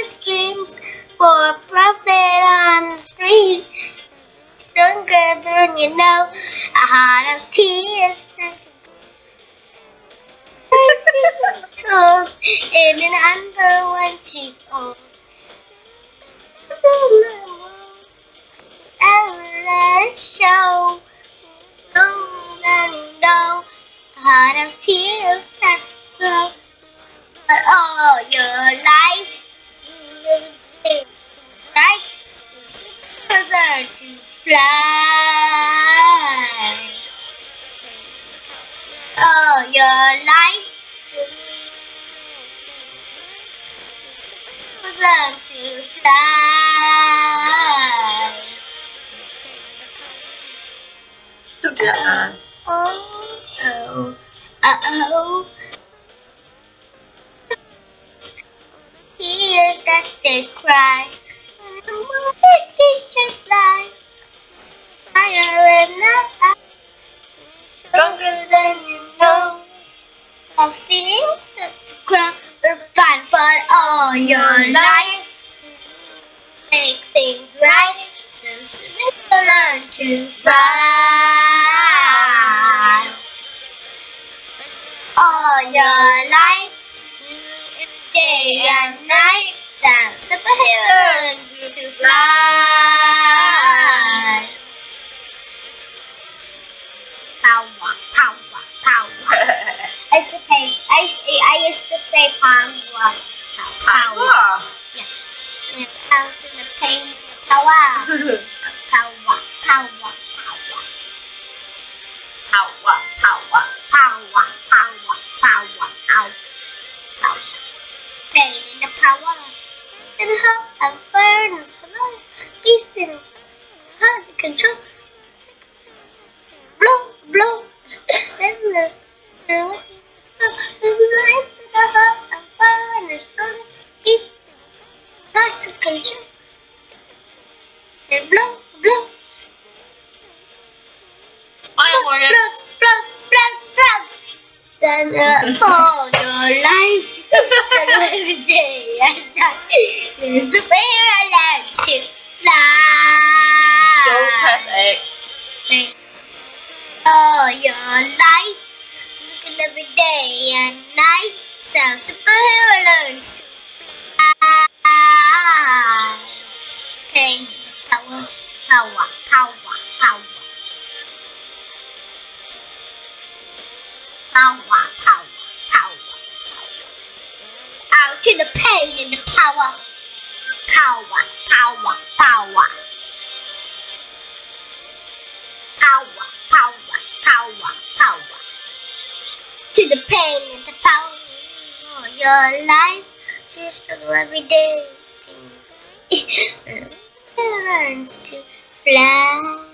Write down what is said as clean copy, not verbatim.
his dreams for profit on the street. Stronger than you know, a heart of tears. She's told in an under when she's old. Ever show, no, a heart of tears that grow. But all your life, you live in right, you learn to fly. All your life, you learn to fly. Oh, oh. Tears that they cry. It's just like fire in the eye. Stronger than you know. Of things that to grow. The fun for all your life. Make things right. So learn to fly. All your life, day and night, that superhero learns you to fly. Power, power, power. I used to say power. Power. Yeah. And it counts in the pain, power. Power, power, power. Power, power, power, power, power, power. Pain in the power. Peace in heart and furnace. Peace in heart and control. Blow, blow. Then the lights in the heart and furnace. Peace in heart and control. And blow, blow. Smile, Morgan. Sprout. Then all your life. Every day and night is a bear I learn to fly. Don't press X. All your life, looking every day and night, sounds superhero learns to fly. Pain, power, power, power, power. Power, power, power. Out to the pain and the power. Power, power, power. Power, power, power, power. To the pain and the power. Oh, your life, you struggle every day. Learns to fly.